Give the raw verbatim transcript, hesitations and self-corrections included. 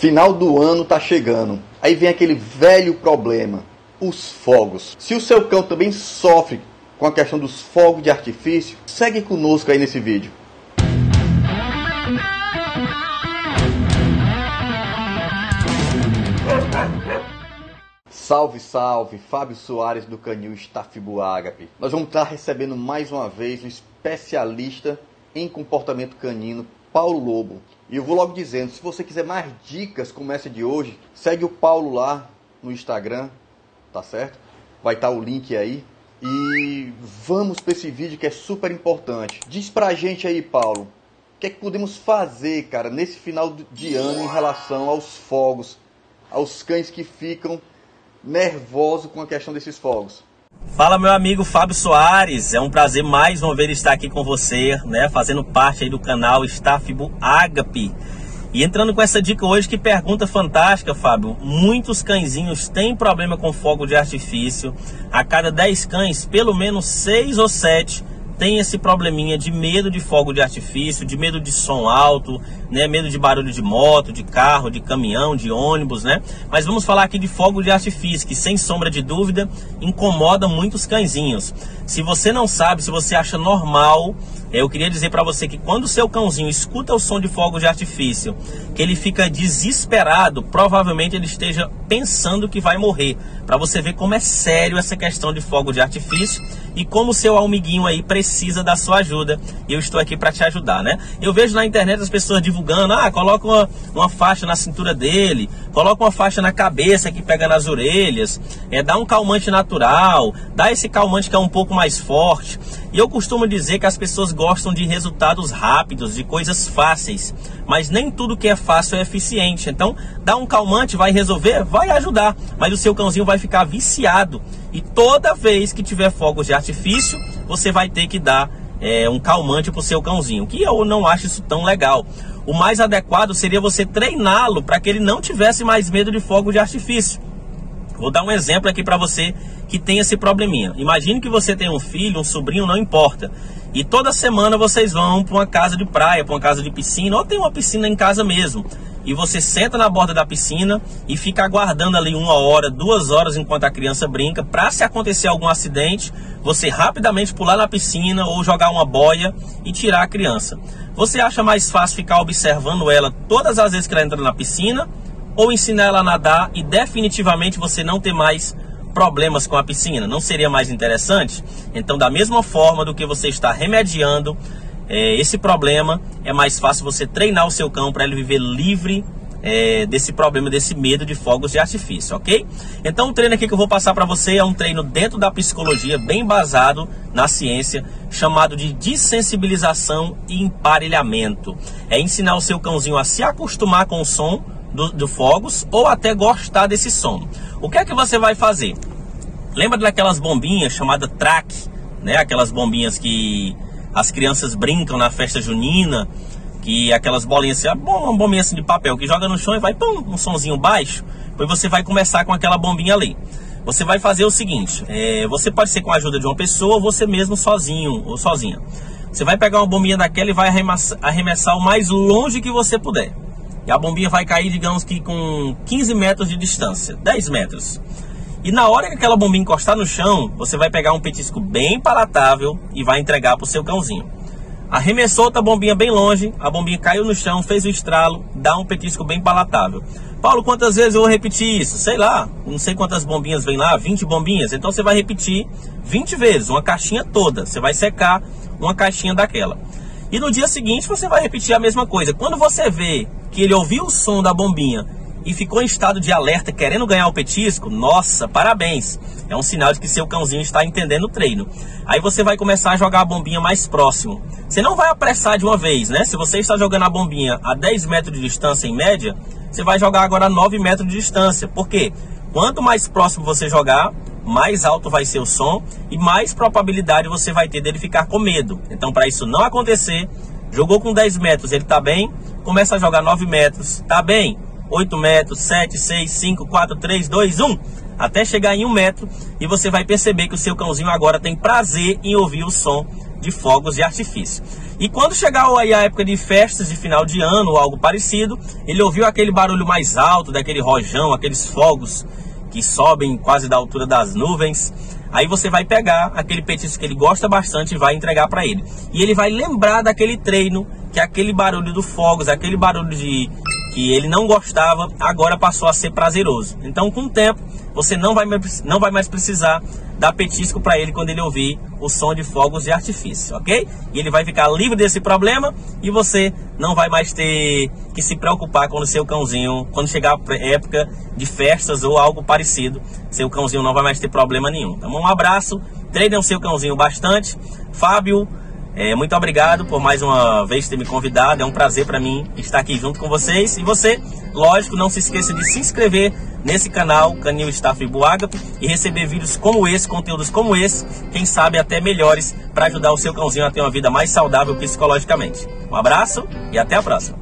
Final do ano tá chegando. Aí vem aquele velho problema, os fogos. Se o seu cão também sofre com a questão dos fogos de artifício, segue conosco aí nesse vídeo. Salve, salve! Fábio Soares do canil Stafibull Agape. Nós vamos estar recebendo mais uma vez um especialista em comportamento canino, Paulo Lobo. E eu vou logo dizendo, se você quiser mais dicas como essa de hoje, segue o Paulo lá no Instagram, tá certo? Vai estar o link aí. E vamos para esse vídeo que é super importante. Diz pra gente aí, Paulo, o que é que podemos fazer, cara, nesse final de ano em relação aos fogos, aos cães que ficam nervosos com a questão desses fogos. Fala, meu amigo Fábio Soares, é um prazer mais uma vez estar aqui com você, né, fazendo parte aí do canal Stafibull Agape. E entrando com essa dica hoje, que pergunta fantástica, Fábio. Muitos cãezinhos têm problema com fogo de artifício. A cada dez cães, pelo menos seis ou sete tem esse probleminha de medo de fogo de artifício, de medo de som alto, né, medo de barulho de moto, de carro, de caminhão, de ônibus, né? Mas vamos falar aqui de fogo de artifício, que sem sombra de dúvida incomoda muitos cãezinhos. Se você não sabe, se você acha normal, eu queria dizer para você que quando o seu cãozinho escuta o som de fogo de artifício, que ele fica desesperado, provavelmente ele esteja pensando que vai morrer. Para você ver como é sério essa questão de fogo de artifício e como o seu amiguinho aí precisa da sua ajuda. E eu estou aqui para te ajudar, né? Eu vejo na internet as pessoas divulgando, ah, coloca uma, uma faixa na cintura dele, coloca uma faixa na cabeça que pega nas orelhas, é, dá um calmante natural, dá esse calmante que é um pouco mais forte. E eu costumo dizer que as pessoas gostam de resultados rápidos, de coisas fáceis, mas nem tudo que é fácil é eficiente. Então, dar um calmante vai resolver? Vai ajudar, mas o seu cãozinho vai ficar viciado. E toda vez que tiver fogos de artifício, você vai ter que dar é, um calmante para o seu cãozinho, que eu não acho isso tão legal. O mais adequado seria você treiná-lo para que ele não tivesse mais medo de fogo de artifício. Vou dar um exemplo aqui para você que tem esse probleminha. Imagine que você tem um filho, um sobrinho, não importa. E toda semana vocês vão para uma casa de praia, para uma casa de piscina, ou tem uma piscina em casa mesmo. E você senta na borda da piscina e fica aguardando ali uma hora, duas horas enquanto a criança brinca, para se acontecer algum acidente, você rapidamente pular na piscina ou jogar uma boia e tirar a criança. Você acha mais fácil ficar observando ela todas as vezes que ela entra na piscina, ou ensinar ela a nadar e definitivamente você não ter mais problemas com a piscina? Não seria mais interessante? Então, da mesma forma do que você está remediando é, esse problema, é mais fácil você treinar o seu cão para ele viver livre é, desse problema, desse medo de fogos de artifício, ok? Então, o treino aqui que eu vou passar para você é um treino dentro da psicologia, bem basado na ciência, chamado de dessensibilização e emparelhamento. É ensinar o seu cãozinho a se acostumar com o som Do, do fogos, ou até gostar desse som. O que é que você vai fazer? Lembra daquelas bombinhas chamadas track, né? Aquelas bombinhas que as crianças brincam na festa junina, que aquelas bolinhas assim, uma bombinha assim de papel que joga no chão e vai pum, um sonzinho baixo. Depois você vai começar com aquela bombinha ali. Você vai fazer o seguinte, é, você pode ser com a ajuda de uma pessoa, ou você mesmo sozinho ou sozinha. Você vai pegar uma bombinha daquela e vai arremessar, arremessar o mais longe que você puder. E a bombinha vai cair, digamos que com quinze metros de distância, dez metros. E na hora que aquela bombinha encostar no chão, você vai pegar um petisco bem palatável e vai entregar para o seu cãozinho. Arremessou outra bombinha bem longe, a bombinha caiu no chão, fez o estralo, dá um petisco bem palatável. Paulo, quantas vezes eu vou repetir isso? Sei lá, não sei quantas bombinhas vem lá, vinte bombinhas. Então você vai repetir vinte vezes, uma caixinha toda. Você vai secar uma caixinha daquela. E no dia seguinte você vai repetir a mesma coisa. Quando você vê que ele ouviu o som da bombinha e ficou em estado de alerta querendo ganhar o petisco, nossa, parabéns. É um sinal de que seu cãozinho está entendendo o treino. Aí você vai começar a jogar a bombinha mais próximo. Você não vai apressar de uma vez, né? Se você está jogando a bombinha a dez metros de distância em média, você vai jogar agora a nove metros de distância. Por quê? Quanto mais próximo você jogar, mais alto vai ser o som e mais probabilidade você vai ter dele ficar com medo. Então, para isso não acontecer, jogou com dez metros, ele está bem, começa a jogar nove metros, está bem, oito metros, sete, seis, cinco, quatro, três, dois, um, até chegar em um metro, e você vai perceber que o seu cãozinho agora tem prazer em ouvir o som de fogos de artifício. E quando chegar aí a época de festas de final de ano ou algo parecido, ele ouviu aquele barulho mais alto, daquele rojão, aqueles fogos que sobem quase da altura das nuvens. Aí você vai pegar aquele petisco que ele gosta bastante e vai entregar para ele. E ele vai lembrar daquele treino, que aquele barulho do fogos, aquele barulho de que ele não gostava, agora passou a ser prazeroso. Então, com o tempo, você não vai mais, não vai mais precisar dar petisco para ele quando ele ouvir o som de fogos de artifício, ok? E ele vai ficar livre desse problema e você não vai mais ter que se preocupar com o seu cãozinho. Quando chegar a época de festas ou algo parecido, seu cãozinho não vai mais ter problema nenhum. Então, um abraço, treinem o seu cãozinho bastante. Fábio, É, muito obrigado por mais uma vez ter me convidado. É um prazer para mim estar aqui junto com vocês. E você, lógico, não se esqueça de se inscrever nesse canal Canil Stafibull Agape e receber vídeos como esse, conteúdos como esse, quem sabe até melhores, para ajudar o seu cãozinho a ter uma vida mais saudável psicologicamente. Um abraço e até a próxima.